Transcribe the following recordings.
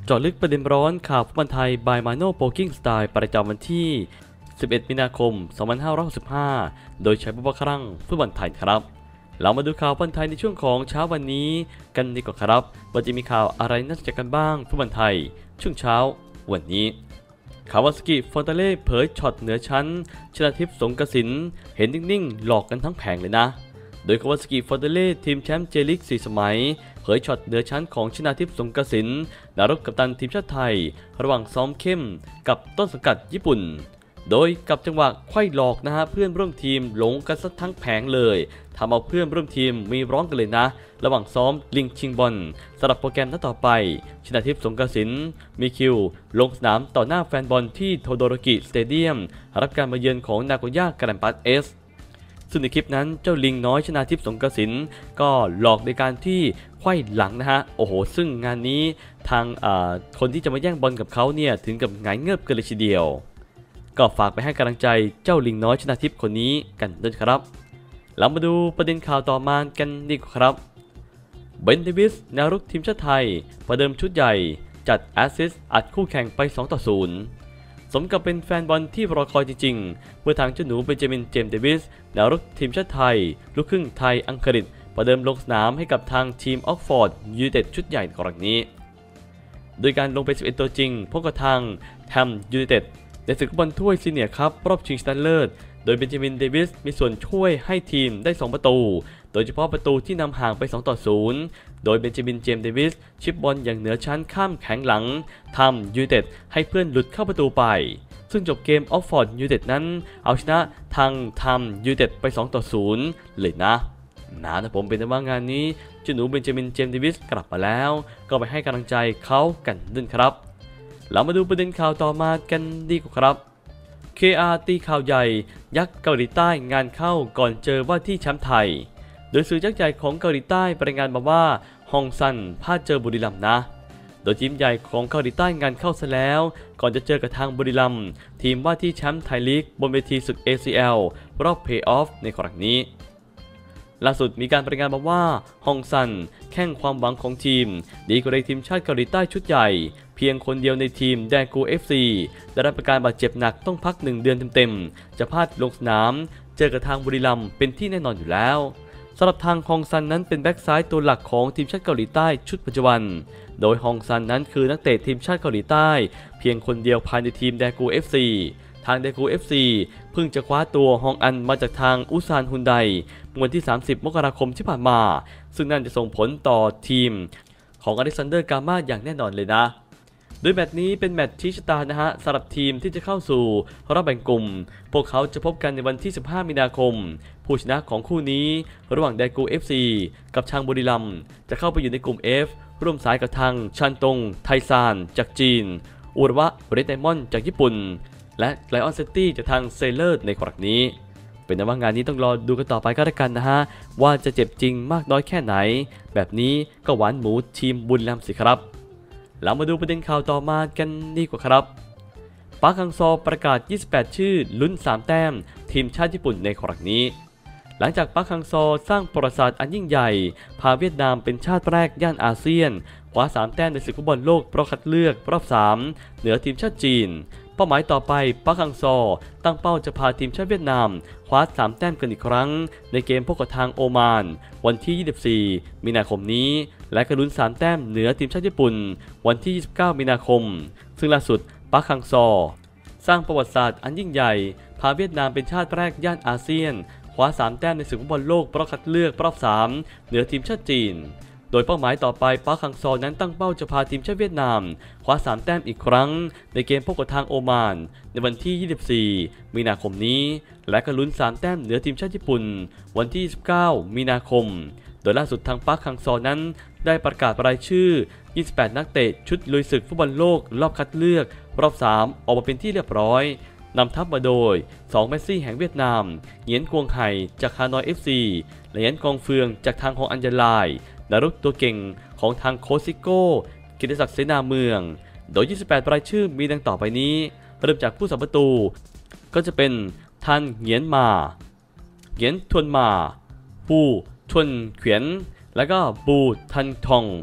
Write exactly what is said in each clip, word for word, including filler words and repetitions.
เจาะลึกประเด็นร้อนข่าวฟุตบอลไทย by Mano Poking Style ประจำวันที่ สิบเอ็ด มีนาคม สองพันห้าร้อยหกสิบห้า โดยใช้บุพครั่งฟุตบอลไทยครับเรามาดูข่าวฟุตบอลไทยในช่วงของเช้าวันนี้กันดีกว่าครับว่าจะมีข่าวอะไรน่าสนใจกันบ้างฟุตบอลไทยช่วงเช้าวันนี้คาวาสกิฟอนตาเล่เผยช็อตเหนือชั้นชนาทิพย์สงกสินเห็นนิ่งๆหลอกกันทั้งแผงเลยนะโดยคาวาสกิฟอนตาเล่ทีมแชมป์เจลิกสี่สมัยเผยช็อตเหนือชั้นของชนาทิพย์สงกสินดาวรุ่งกัปตันทีมชาติไทยระหว่างซ้อมเข้มกับต้นสังกัดญี่ปุ่นโดยกับจังหวะไขว้หลอกนะฮะเพื่อนร่วมทีมหลงกันซะทั้งแผงเลยทำเอาเพื่อนร่วมทีมมีร้องกันเลยนะระหว่างซ้อมลิงชิงบอลสำหรับโปรแกรมนัดต่อไปชนาทิพย์สงกสินมีคิวลงสนามต่อหน้าแฟนบอลที่โทโดโรกิสเตเดียมรับการมาเยือนของนาโกย่าแกรนด์ปัสเอสซึ่งในคลิปนั้นเจ้าลิงน้อยชนาทิพย์สงกสินก็หลอกในการที่ไขว้หลังนะฮะโอ้โหซึ่งงานนี้ทางคนที่จะมาแย่งบอลกับเขาเนี่ยถึงกับหงายเงือบกันเลยทีเดียวก็ฝากไปให้กำลังใจเจ้าลิงน้อยชนาทิพย์คนนี้กันด้วยครับเรามาดูประเด็นข่าวต่อมากันดีกว่าครับเบนเดวิสแนวรุกทีมชาติไทยประเดิมชุดใหญ่จัดแอสซิสต์อัดคู่แข่งไปสองต่อศูนย์สมกับเป็นแฟนบอลที่รอคอยจริงๆเมื่อทางเจ้าหนูเบนจามินเจมส์เดวิสแนวรุกทีมชาติไทยลูกครึ่งไทยอังกฤษประเดิมลงสนามให้กับทางทีมออกฟอร์ดยูไนเต็ดชุดใหญ่ครั้งนี้โดยการลงเป็นสิบเอ็ดตัวจริงพบกับทางแฮมยูไนเต็ดในศึกฟุตบอลถ้วยซีเนียร์ครับรอบชิงชนะเลิศโดยเบนจามินเดวิสมีส่วนช่วยให้ทีมได้สองประตูโดยเฉพาะประตูที่นำห่างไปสองต่อศูนย์โดยเบนจามินเจมส์เดวิสชิปบอลอย่างเหนือชั้นข้ามแข็งหลังทำยูไนเต็ดให้เพื่อนหลุดเข้าประตูไปซึ่งจบเกมออกฟอร์ดยูไนเต็ดนั้นเอาชนะทางทำยูไนเต็ดไปสองต่อศูนย์เลยนะนะนะผมเป็นว่างานนี้เจ้าหนูเบนจามินเจมส์เดวิสกลับมาแล้วก็ไปให้กำลังใจเขากันด้วยครับเรามาดูประเด็นข่าวต่อมากันดีกว่าครับ เค อาร์ ตีข่าวใหญ่ยักษ์เกาหลีใต้งานเข้าก่อนเจอว่าที่แชมป์ไทยโดยสื่อยักษ์ใหญ่ของเกาหลีใต้รายงานมาว่าฮองซันพลาดเจอบุรีรัมย์นะโดยทีมใหญ่ของเกาหลีใต้งานเข้าซะแล้วก่อนจะเจอกับทางบุรีรัมย์ทีมว่าที่แชมป์ไทยลีกบนเวทีศึก เอ ซี แอล รอบเพลย์ออฟในครั้งนี้ล่าสุดมีการรายงานมาว่าฮองซันแข้งความหวังของทีมดีกว่าในทีมชาติเกาหลีใต้ชุดใหญ่เพียงคนเดียวในทีมแดกู เอฟ ซี ได้รับอาการบาดเจ็บหนักต้องพักหนึ่งเดือนเต็มๆจะพลาดลงสนามเจอกับทางบุรีรัมย์เป็นที่แน่นอนอยู่แล้วสำหรับทางฮองซันนั้นเป็นแบ็กซ้ายตัวหลักของทีมชาติเกาหลีใต้ชุดปัจจุบันโดยฮองซันนั้นคือนักเตะทีมชาติเกาหลีใต้เพียงคนเดียวภายในทีมแดกู เอฟ ซี ทางแดกู เอฟ ซี เพิ่งจะคว้าตัวฮองอันมาจากทางอุซานฮุนไดวันที่สามสิบมกราคมที่ผ่านมาซึ่งนั่นจะส่งผลต่อทีมของอเล็กซานเดอร์กาม่าอย่างแน่นอนเลยนะโดยแมตช์นี้เป็นแมตช์ชี้ชะตานะฮะสำหรับทีมที่จะเข้าสู่รอบแบ่งกลุ่มพวกเขาจะพบกันในวันที่สิบห้ามีนาคมผู้ชนะของคู่นี้ระหว่างแดกู เอฟ ซี กับทางบุรีรัมย์จะเข้าไปอยู่ในกลุ่ม F ร่วมสายกับทางชันตงไทซานจากจีนอุระวะเรดไดมอนด์จากญี่ปุ่นและไลออนซิตี้จากทางเซเลอร์ในครั้งนี้เป็นว่างานนี้ต้องรอดูกันต่อไปก็แล้วกันนะฮะว่าจะเจ็บจริงมากน้อยแค่ไหนแบบนี้ก็หวานหมูทีมบุรีรัมย์สิครับเรามาดูประเด็นข่าวต่อมากันดีกว่าครับปาร์คฮังซอประกาศยี่สิบแปดชื่อลุ้นสามแต้มทีมชาติญี่ปุ่นในครั้งนี้หลังจากปาร์คฮังซอสร้างประวัติศาสตร์อันยิ่งใหญ่พาเวียดนามเป็นชาติแรกย่านอาเซียนคว้าสามแต้มในศึกฟุตบอลโลกรอบคัดเลือกรอบสามเหนือทีมชาติจีนเป้าหมายต่อไปปาร์คฮังซอตั้งเป้าจะพาทีมชาติเวียดนามคว้าสามแต้มกันอีกครั้งในเกมพบกับทางโอมานวันที่ยี่สิบสี่มีนาคมนี้และกระลุ้นสามแต้มเหนือทีมชาติญี่ปุ่นวันที่ยี่สิบเก้ามีนาคมซึ่งล่าสุดปาร์คฮังซอสร้างประวัติศาสตร์อันยิ่งใหญ่พาเวียดนามเป็นชาติแรกย่านอาเซียนคว้าสามแต้มในศึกฟุตบอลโลกรอบคัดเลือกรอบสามเหนือทีมชาติจีนโดยเป้าหมายต่อไปปาร์คฮังซอนั้นตั้งเป้าจะพาทีมชาติเวียดนามคว้าสามแต้มอีกครั้งในเกมพบกับทางโอมานในวันที่ยี่สิบสี่มีนาคมนี้และก็ลุ้นสามแต้มเหนือทีมชาติญี่ปุ่นวันที่ยี่สิบเก้ามีนาคมโดยล่าสุดทางปาร์คฮังซอนั้นได้ประกาศรายชื่อยี่สิบแปดนักเตะชุดลุยศึกฟุตบอลโลกรอบคัดเลือกรอบสามออกมาเป็นที่เรียบร้อยนำทัพมาโดยสองเมสซี่แห่งเวียดนามเหงียนกวงไห่จากฮานอย เอฟ ซี และเหงียนกองเฟืองจากทางฮองอัญญาลายดารุกตัวเก่งของทางโคซิโก้กิติศักดิ์เสนาเมืองโดยยี่สิบแปดรายชื่อมีดังต่อไปนี้เริ่มจากผู้สัมประตูก็จะเป็นทันเหงียนมาเหงียนทวนมาปูชวนเขวียนและก็บูทันทอง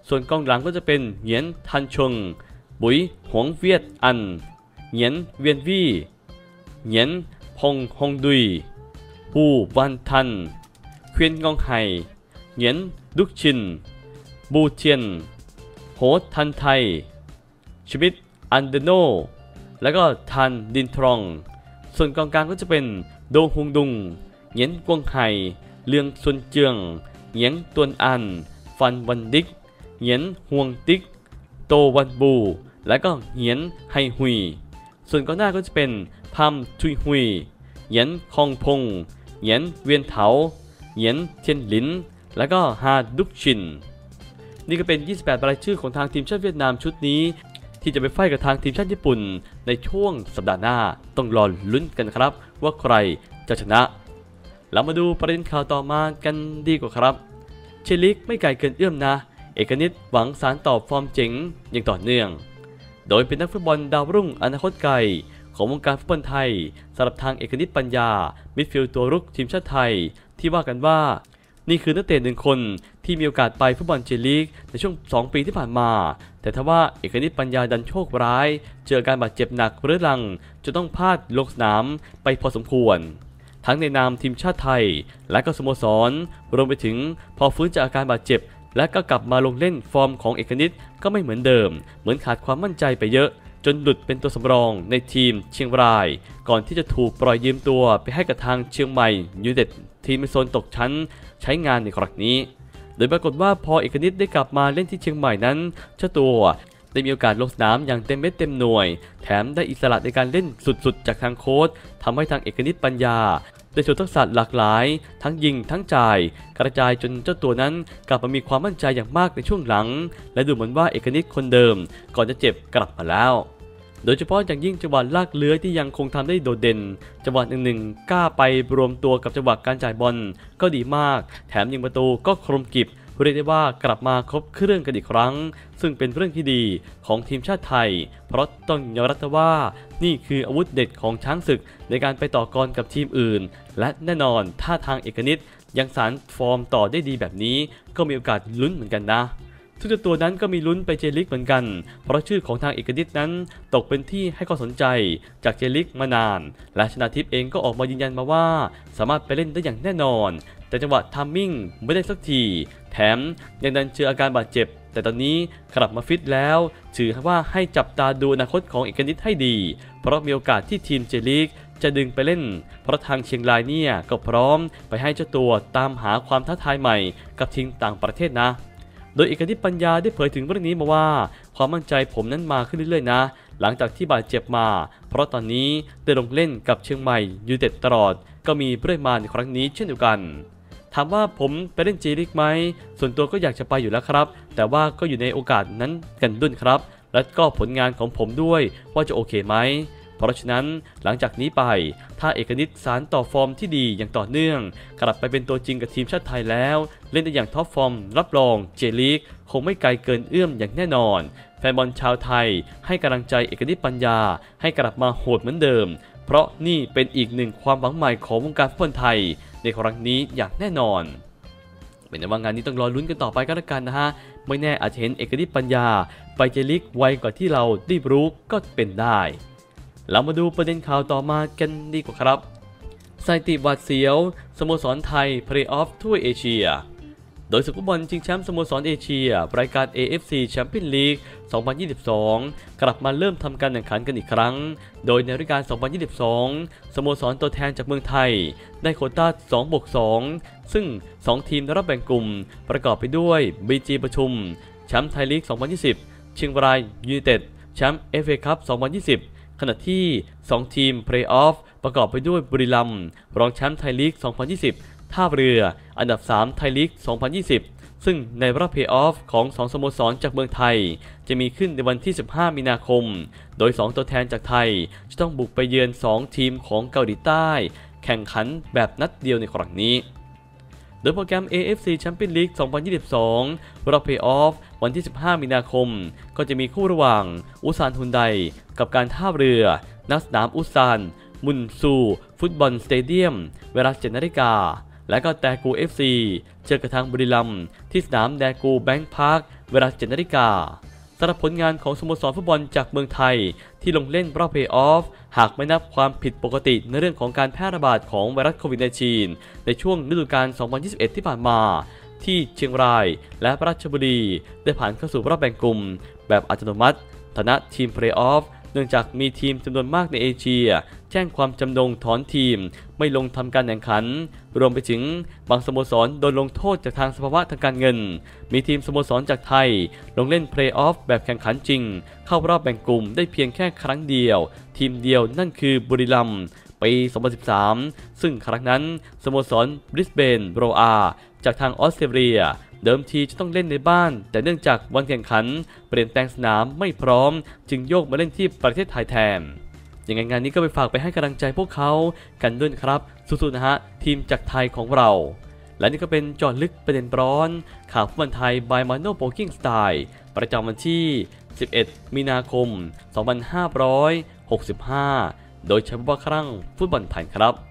ส่วนกองหลังก็จะเป็นเหยียนทันชงบุยหวงเวียดอันเหยียนเวียนวี่เหยียนพงฮงดุยปูวันทันเควียนงองไห่เหยียนดุกชินบูเทียนโหทันไทยชมิดอันเดโนแล้วก็ทันดินทรองส่วนกองกลางก็จะเป็นโดฮงดุงเหยียนกวงไห่เลืองซุนเจียงเหยียนตวนอันฟันวันดิกเหยียนฮวงติกโตวันบูและก็เหยียนไฮฮุยส่วนกองหน้าก็จะเป็นพัมทุยฮุยเหยียนคองพงเหยียนเวียนเถาเหยียนเทียนหลินและก็ฮาดุกชินนี่ก็เป็น ยี่สิบแปด รายชื่อของทางทีมชาติเวียดนามชุดนี้ที่จะไปไฟกับทางทีมชาติญี่ปุ่นในช่วงสัปดาห์หน้าต้องรอลุ้นกันครับว่าใครจะชนะเรามาดูประเด็นข่าวต่อมากันดีกว่าครับเชลิกไม่ไกลเกินเอื้อมนะเอกนิตหวังสารต่อฟอร์มเจ๋งอย่างต่อเนื่องโดยเป็นนักฟุตบอลดาวรุ่งอนาคตไกลของวงการฟุตบอลไทยสำหรับทางเอกนิตปัญญามิดฟิลด์ตัวรุกทีมชาติไทยที่ว่ากันว่านี่คือนักเตะหนึ่งคนที่มีโอกาสไปฟุตบอลเจลีกในช่วงสองปีที่ผ่านมาแต่ถ้าว่าเอกนิตปัญญาดันโชคร้ายเจอการบาดเจ็บหนักเรื้อรังจะต้องพลาดลงสนามไปพอสมควรทั้งในนามทีมชาติไทยและก็สโมสรรวมไปถึงพอฟื้นจากอาการบาดเจ็บและก็กลับมาลงเล่นฟอร์มของเอกนิตก็ไม่เหมือนเดิมเหมือนขาดความมั่นใจไปเยอะจนหลุดเป็นตัวสำรองในทีมเชียงรายก่อนที่จะถูกปล่อยยืมตัวไปให้กับทางเชียงใหม่ยูไนเต็ดทีมในโซนตกชั้นใช้งานในครั้งนี้โดยปรากฏว่าพอเอกนิตได้กลับมาเล่นที่เชียงใหม่นั้นเจ้าตัวได้มีโอกาสลงสนามอย่างเต็มเม็ดเต็มหน่วยแถมได้อิสระในการเล่นสุดๆจากทางโค้ชทำให้ทางเอกนิตปัญญาได้โชว์ทักษะหลากหลายทั้งยิงทั้งจ่ายกระจายจนเจ้าตัวนั้นกลับมามีความมั่นใจอย่างมากในช่วงหลังและดูเหมือนว่าเอกนิตคนเดิมก่อนจะเจ็บกลับมาแล้วโดยเฉพาะอย่างยิ่งจังหวะลากเลื้อยที่ยังคงทำได้โดดเด่นจังหวะหนึ่งๆกล้าไปรวมตัวกับจังหวะการจ่ายบอลก็ดีมากแถมยิงประตูก็คมกริบเรียกได้ว่ากลับมาครบเครื่องกันอีกครั้งซึ่งเป็นเรื่องที่ดีของทีมชาติไทยเพราะต้องยอมรับว่านี่คืออาวุธเด็ดของช้างศึกในการไปต่อกรกับทีมอื่นและแน่นอนถ้าทางเอกนิตยังสานฟอร์มต่อได้ดีแบบนี้ก็มีโอกาสลุ้นเหมือนกันนะทุกตัวนั้นก็มีลุ้นไปเจลิกเหมือนกันเพราะชื่อของทางเอกนิตนั้นตกเป็นที่ให้ความสนใจจากเจลิกมานานและชนาทิพย์เองก็ออกมายืนยันมาว่าสามารถไปเล่นได้อย่างแน่นอนแต่จังหวะทัมมิ่งไม่ได้สักทีแถมยังดันเจออาการบาดเจ็บแต่ตอนนี้กลับมาฟิตแล้วถือว่าให้จับตาดูอนาคตของเอกนิตให้ดีเพราะมีโอกาสที่ทีมเจลิกจะดึงไปเล่นเพราะทางเชียงรายเนี่ยก็พร้อมไปให้เจ้าตัวตามหาความท้าทายใหม่กับทีมต่างประเทศนะโดยเอกนิตปัญญาได้เผยถึงเรื่องนี้มาว่าความมั่นใจผมนั้นมาขึ้นเรื่อยๆนะหลังจากที่บาดเจ็บมาเพราะตอนนี้ได้ลงเล่นกับเชียงใหม่ยูไนเต็ดตลอดก็มีเรื่อยมาในครั้งนี้เช่นเดียวกันถามว่าผมไปเล่นเจลีกไหมส่วนตัวก็อยากจะไปอยู่แล้วครับแต่ว่าก็อยู่ในโอกาสนั้นกันด้วยครับและก็ผลงานของผมด้วยว่าจะโอเคไหมเพราะฉะนั้นหลังจากนี้ไปถ้าเอกนิตสานต่อฟอร์มที่ดีอย่างต่อเนื่องกลับไปเป็นตัวจริงกับทีมชาติไทยแล้วเล่นได้อย่างท็อปฟอร์มรับรองเจลีกคงไม่ไกลเกินเอื้อมอย่างแน่นอนแฟนบอลชาวไทยให้กำลังใจเอกนิตปัญญาให้กลับมาโหดเหมือนเดิมเพราะนี่เป็นอีกหนึ่งความหวังใหม่ของวงการฟุตบอลไทยในครั้งนี้อย่างแน่นอนเป็นว่างานนี้ต้องรอลุ้นกันต่อไปก็แล้วกันนะฮะไม่แน่อาจจะเห็นเอกนิตปัญญาไปเจลีกไวกว่าที่เราได้รู้ก็เป็นได้เรามาดูประเด็นข่าวต่อมากันดีกว่าครับสถิติหวาดเสียวสโมสรไทยเพลย์ออฟถ้วยเอเชียโดยศึกฟุตบอลชิงแชมป์สโมสรเอเชียรายการ เอ เอฟ ซี Champions League สองพันยี่สิบสองกลับมาเริ่มทำการแข่งขันกันอีกครั้งโดยในฤดูกาล สองพันยี่สิบสอง สโมสรตัวแทนจากเมืองไทยได้โควต้า สองบวกสอง ซึ่ง สอง ทีมได้รับแบ่งกลุ่มประกอบไปด้วย บี จี ปทุมแชมป์ไทยลีก สองพันยี่สิบ เชียงรายยูไนเต็ดแชมป์ เอฟ เอ คัพ สองพันยี่สิบขณะที่ สอง ทีมเพลย์ออฟประกอบไปด้วยบุรีรัมย์รองแชมป์ไทยลีก สองพันยี่สิบ ท่าเรืออันดับ สาม ไทยลีก สองพันยี่สิบ ซึ่งในรอบเพลย์ออฟของสองสโมสรจากเมืองไทยจะมีขึ้นในวันที่ สิบห้า มีนาคมโดย สอง ตัวแทนจากไทยจะต้องบุกไปเยือน สอง ทีมของเกาหลีใต้แข่งขันแบบนัดเดียวในครั้งนี้โดยโปรแกรม เอ เอฟ ซี Champions League สองพันยี่สิบสองรอบเพลย์ออฟวันที่ สิบห้า มีนาคมก็จะมีคู่ระหว่างอุซานฮุนไดกับการท่าเรือณสนามอุซานมุนซูฟุตบอลสเตเดียมเวลา เจ็ด นาฬิกาและก็แดกู เอฟ ซี เจอกับทางบุรีรัมย์ที่สนามแดกูแบงค์พาร์คเวลา เจ็ด นาฬิกาสำหรับผลงานของสโมสรฟุตบอลจากเมืองไทยที่ลงเล่นรอบเพลย์ออฟหากไม่นับความผิดปกติในเรื่องของการแพร่ระบาดของไวรัสโควิด สิบเก้า ในช่วงฤดูกาล สองพันยี่สิบเอ็ด ที่ผ่านมาที่เชียงรายและราชบุรีได้ผ่านเข้าสู่รอบแบ่งกลุ่มแบบอัตโนมัติฐานะทีมเพลย์ออฟเนื่องจากมีทีมจำนวนมากในเอเชียแจ้งความจำนงถอนทีมไม่ลงทำการแข่งขันรวมไปถึงบางสโมสรโดนลงโทษจากทางสภาวะทางการเงินมีทีมสโมสรจากไทยลงเล่นเพลย์ออฟแบบแข่งขันจริงเข้ารอบแบ่งกลุ่มได้เพียงแค่ครั้งเดียวทีมเดียวนั่นคือบุรีรัมย์ปี สองพันสิบสาม ซึ่งครั้งนั้นสโมสรบริสเบนโรอาจากทางออสเตรเลียเดิมทีจะต้องเล่นในบ้านแต่เนื่องจากวันแข่งขันเปลี่ยนแปลงสนามไม่พร้อมจึงโยกมาเล่นที่ประเทศไทยแทนยังไงงานนี้ก็ไปฝากไปให้กำลังใจพวกเขากันด้วยครับสู้ๆนะฮะทีมจากไทยของเราและนี่ก็เป็นเจาะลึกประเด็นร้อนข่าวฟุตบอลไทย by Mano Poking Style ประจำวันที่ สิบเอ็ด มีนาคม สองพันห้าร้อยหกสิบห้า โดยใช้ผู้ว่าครั่งฟุตบอลไทยครับ